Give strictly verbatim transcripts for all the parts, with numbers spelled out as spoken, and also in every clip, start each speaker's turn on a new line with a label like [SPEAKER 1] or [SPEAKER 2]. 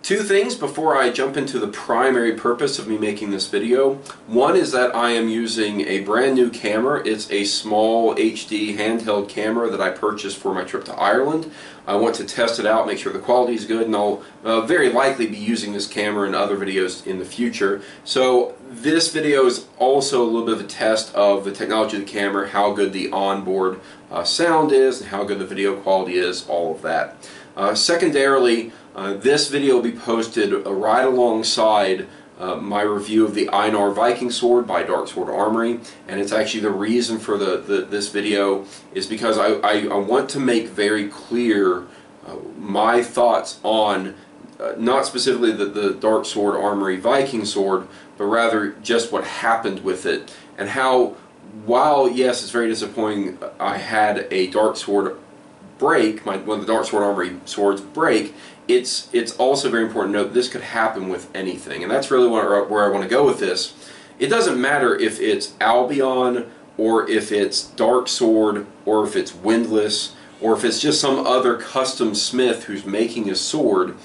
[SPEAKER 1] Two things before I jump into the primary purpose of me making this video. One is that I am using a brand new camera. It's a small H D handheld camera that I purchased for my trip to Ireland. I want to test it out, make sure the quality is good, and I'll uh, very likely be using this camera in other videos in the future. So this video is also a little bit of a test of the technology of the camera, how good the onboard uh, sound is, and how good the video quality is, all of that. Uh, secondarily, uh, this video will be posted uh, right alongside uh, my review of the Einar Viking Sword by Dark Sword Armory, and it's actually the reason for the, the this video is because I, I, I want to make very clear uh, my thoughts on uh, not specifically the, the Dark Sword Armory Viking Sword, but rather just what happened with it, and how, while yes it's very disappointing I had a Dark Sword break, my, one of the Dark Sword Armory swords break, it's it's also very important to note this could happen with anything, and that's really where, where I want to go with this. It doesn't matter if it's Albion, or if it's Dark Sword, or if it's Windlass, or if it's just some other custom smith who's making a sword.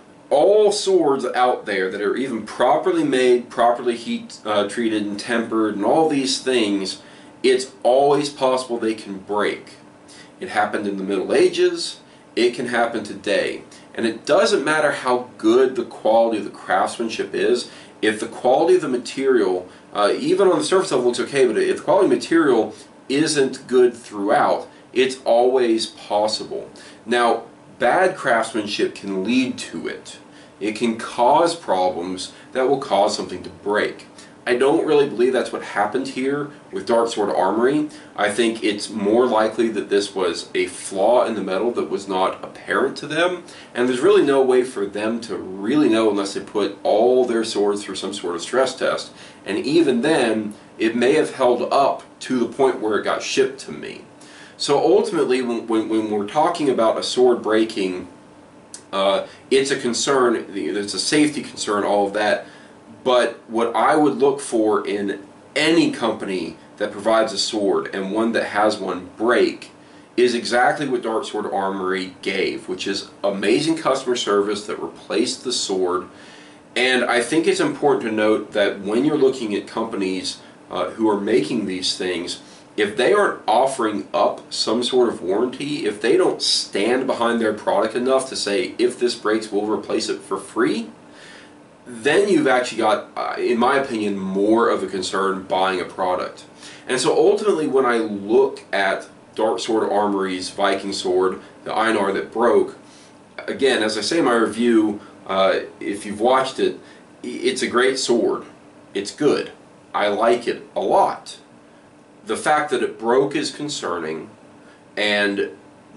[SPEAKER 1] All swords out there that are even properly made, properly heat uh, treated and tempered, and all these things, it's always possible they can break. It happened in the Middle Ages, it can happen today. And it doesn't matter how good the quality of the craftsmanship is, if the quality of the material, uh, even on the surface level looks okay, but if the quality of material isn't good throughout, it's always possible. Now, bad craftsmanship can lead to it. It can cause problems that will cause something to break. I don't really believe that's what happened here with Dark Sword Armory. I think it's more likely that this was a flaw in the metal that was not apparent to them, and there's really no way for them to really know unless they put all their swords through some sort of stress test, and even then it may have held up to the point where it got shipped to me. So ultimately, when, when, when we're talking about a sword breaking, uh, it's a concern, it's a safety concern, all of that. But what I would look for in any company that provides a sword, and one that has one break, is exactly what Dark Sword Armory gave, which is amazing customer service that replaced the sword. And I think it's important to note that when you're looking at companies uh, who are making these things, if they aren't offering up some sort of warranty, if they don't stand behind their product enough to say, if this breaks, we'll replace it for free, then you've actually got, uh, in my opinion, more of a concern buying a product. And so ultimately, when I look at Dark Sword Armory's Viking Sword, the Einar that broke, again, as I say in my review, uh, if you've watched it, it's a great sword. It's good. I like it a lot. The fact that it broke is concerning, and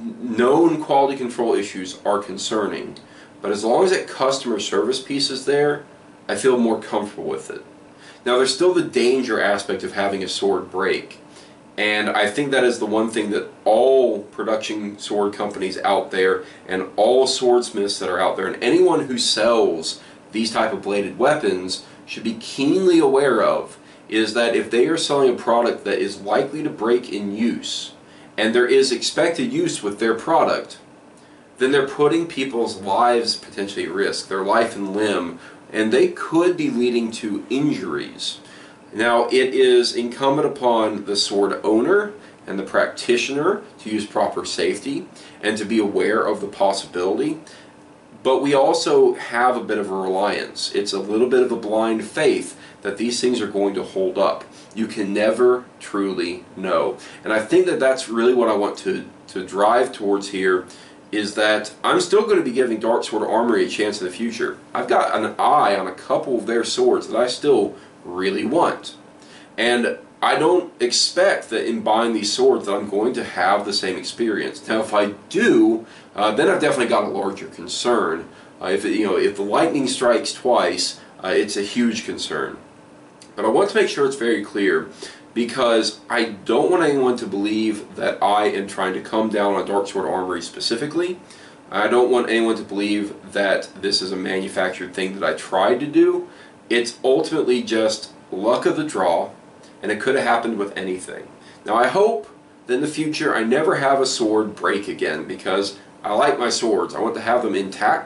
[SPEAKER 1] known quality control issues are concerning. But as long as that customer service piece is there, I feel more comfortable with it. Now, there's still the danger aspect of having a sword break. And I think that is the one thing that all production sword companies out there, and all swordsmiths that are out there, and anyone who sells these type of bladed weapons should be keenly aware of, is that if they are selling a product that is likely to break in use, and there is expected use with their product, then they're putting people's lives potentially at risk, their life and limb, and they could be leading to injuries. Now, it is incumbent upon the sword owner and the practitioner to use proper safety and to be aware of the possibility, but we also have a bit of a reliance. It's a little bit of a blind faith that these things are going to hold up. You can never truly know. And I think that that's really what I want to, to drive towards here, is that I'm still going to be giving Dark Sword Armory a chance in the future. I've got an eye on a couple of their swords that I still really want. And I don't expect that in buying these swords that I'm going to have the same experience. Now, if I do, uh, then I've definitely got a larger concern. Uh, if it, you know, if the lightning strikes twice, uh, it's a huge concern. But I want to make sure it's very clear, because I don't want anyone to believe that I am trying to come down on Dark Sword Armory specifically. I don't want anyone to believe that this is a manufactured thing that I tried to do. It's ultimately just luck of the draw, and it could have happened with anything. Now, I hope that in the future I never have a sword break again, because I like my swords. I want to have them intact,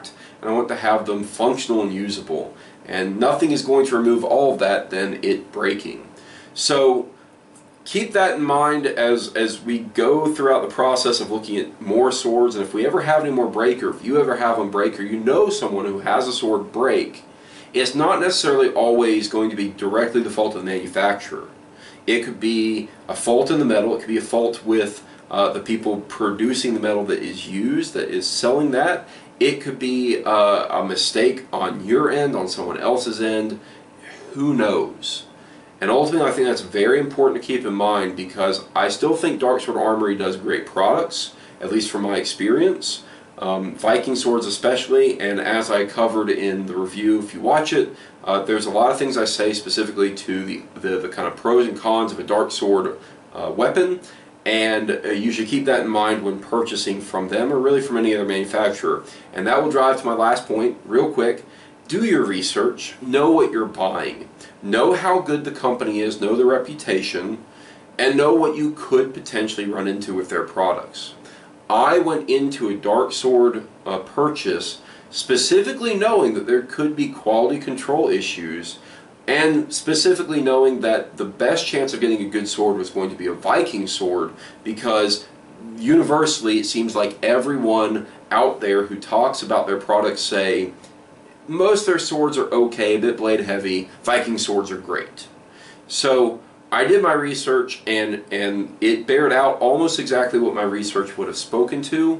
[SPEAKER 1] and I want to have them functional and usable. And nothing is going to remove all of that than it breaking. So keep that in mind as, as we go throughout the process of looking at more swords. And if we ever have any more break, or if you ever have them break, or you know someone who has a sword break, it's not necessarily always going to be directly the fault of the manufacturer. It could be a fault in the metal, it could be a fault with uh, the people producing the metal that is used, that is selling that. It could be uh, a mistake on your end, on someone else's end. Who knows? And ultimately, I think that's very important to keep in mind, because I still think Darksword Armory does great products, at least from my experience. Um, Viking swords especially, and as I covered in the review, if you watch it, uh, there's a lot of things I say specifically to the, the, the kind of pros and cons of a dark sword uh, weapon, and uh, you should keep that in mind when purchasing from them, or really from any other manufacturer. And that will drive to my last point real quick. Do your research, know what you're buying, know how good the company is, know the reputation, and know what you could potentially run into with their products. I went into a dark sword uh, purchase specifically knowing that there could be quality control issues, and specifically knowing that the best chance of getting a good sword was going to be a Viking sword, because universally it seems like everyone out there who talks about their products say most of their swords are okay, a bit blade heavy, Viking swords are great. So I did my research, and, and it bared out almost exactly what my research would have spoken to,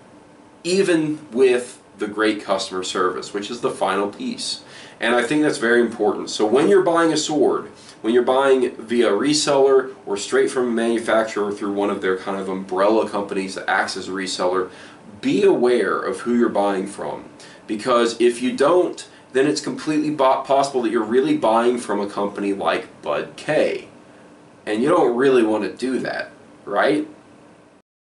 [SPEAKER 1] even with the great customer service, which is the final piece. And I think that's very important. So when you're buying a sword, when you're buying via reseller or straight from a manufacturer through one of their kind of umbrella companies that acts as a reseller, be aware of who you're buying from. Because if you don't, then it's completely possible that you're really buying from a company like Bud K. And you don't really want to do that, right?